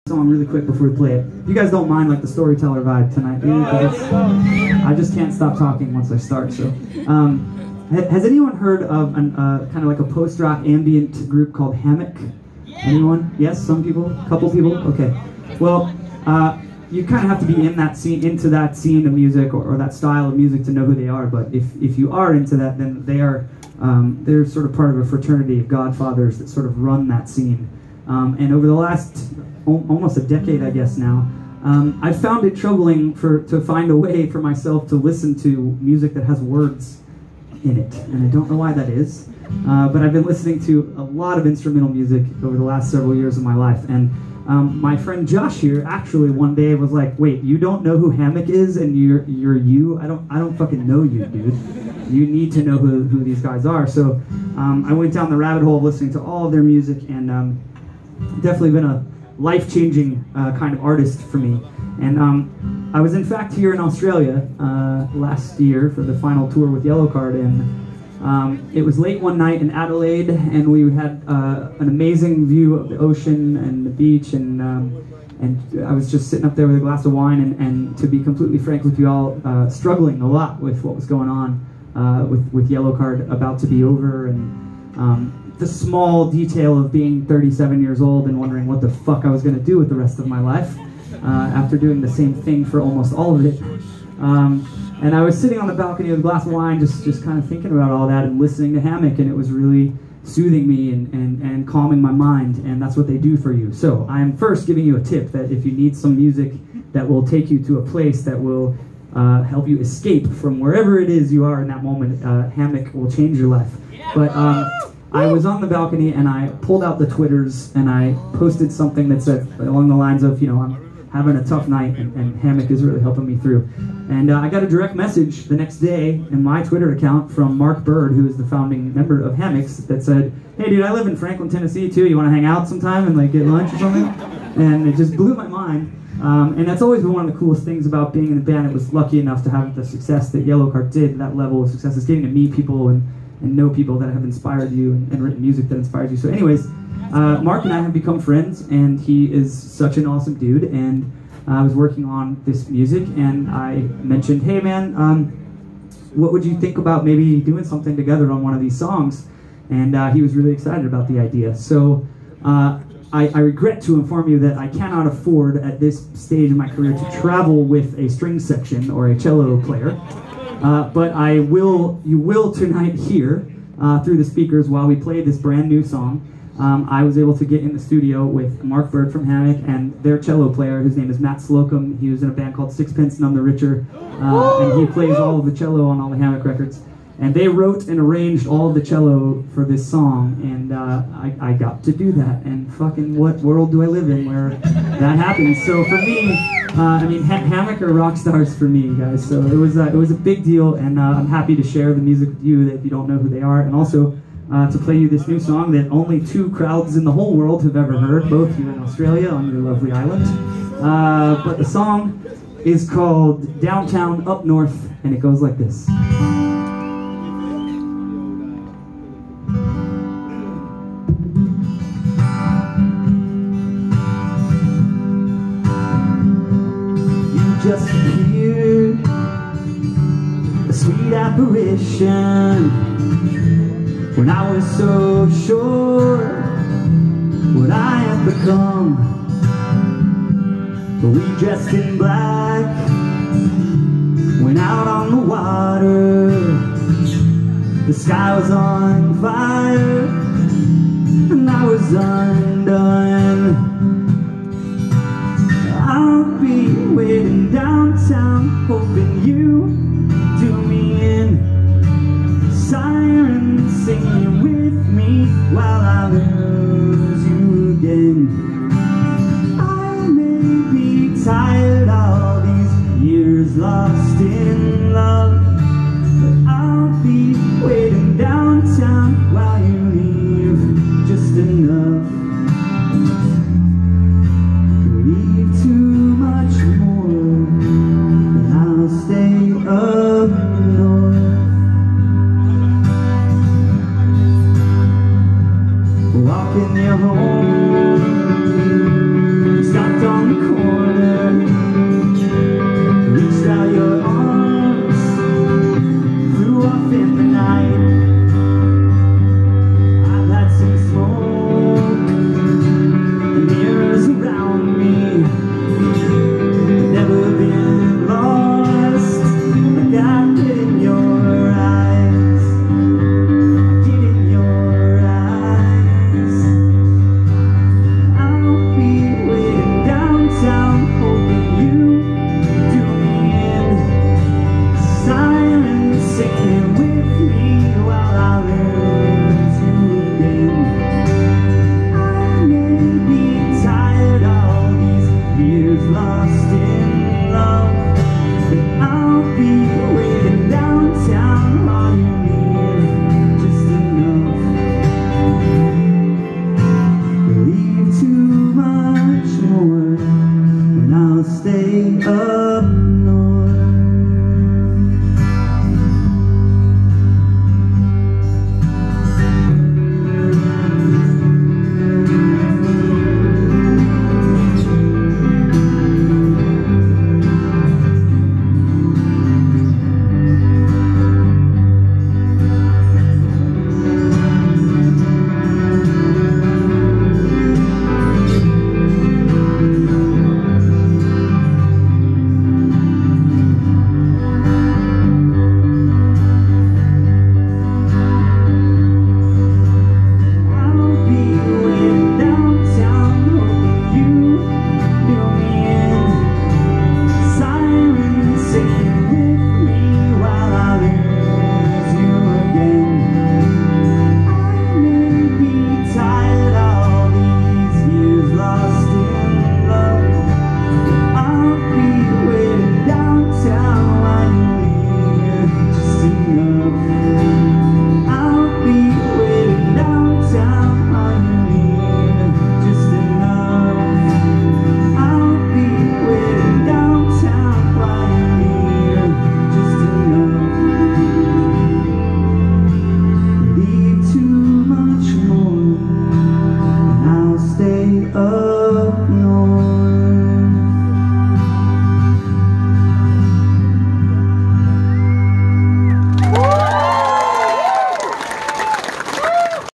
Song really quick before we play it. You guys don't mind like the storyteller vibe tonight, do you? I just can't stop talking once I start. So, has anyone heard of an kind of like a post-rock ambient group called Hammock? Anyone? Yes, some people, a couple people. Okay. Well, you kind of have to be in that scene, into that scene of music or that style of music to know who they are. But if you are into that, then they are they're sort of part of a fraternity of godfathers that sort of run that scene. And over the last almost a decade, I guess now, I've found it troubling to find a way for myself to listen to music that has words in it, and I don't know why that is. But I've been listening to a lot of instrumental music over the last several years of my life, and my friend Josh here actually one day was like, "Wait, you don't know who Hammock is, and you're you? I don't fucking know you, dude. You need to know who these guys are." So I went down the rabbit hole of listening to all of their music, and definitely been a life-changing kind of artist for me. And I was in fact here in Australia last year for the final tour with Yellowcard, and it was late one night in Adelaide, and we had an amazing view of the ocean and the beach, and I was just sitting up there with a glass of wine, and to be completely frank with you all, struggling a lot with what was going on with Yellowcard about to be over, and the small detail of being 37 years old and wondering what the fuck I was going to do with the rest of my life after doing the same thing for almost all of it. And I was sitting on the balcony with a glass of wine, just kind of thinking about all that and listening to Hammock, and it was really soothing me and calming my mind, and that's what they do for you. So I'm first giving you a tip that if you need some music that will take you to a place that will help you escape from wherever it is you are in that moment, Hammock will change your life. But I was on the balcony and I pulled out the Twitters and I posted something that said along the lines of, you know, I'm having a tough night and Hammock is really helping me through. And I got a direct message the next day in my Twitter account from Mark Bird, who is the founding member of Hammocks, that said, "Hey dude, I live in Franklin, Tennessee too. You want to hang out sometime and like get lunch or something?" And it just blew my mind. And that's always been one of the coolest things about being in the band. It was lucky enough to have the success that Yellowcard did, that level of success, is getting to meet people and know people that have inspired you and written music that inspires you. So anyways, Mark and I have become friends, and he is such an awesome dude, and I was working on this music, and I mentioned, "Hey man, what would you think about maybe doing something together on one of these songs?" And he was really excited about the idea. So I regret to inform you that I cannot afford at this stage of my career to travel with a string section or a cello player. But you will tonight hear through the speakers while we play this brand new song. I was able to get in the studio with Mark Bird from Hammock and their cello player, whose name is Matt Slocum. He was in a band called Sixpence None the Richer, and he plays all of the cello on all the Hammock records. And they wrote and arranged all of the cello for this song, and I got to do that. And fucking what world do I live in where that happens? So for me, I mean, Hammock are rock stars for me, guys. So it was a big deal, and I'm happy to share the music with you that if you don't know who they are, and also to play you this new song that only 2 crowds in the whole world have ever heard, both here in Australia on your lovely island. But the song is called Downtown Up North, and it goes like this. Just appeared, a sweet apparition, when I was so sure what I had become. But we dressed in black, went out on the water. The sky was on fire, and I was undone. I'll be waiting downtown, hoping you do me in. Sirens singing with me while I lose you again. I may be tired all these years lost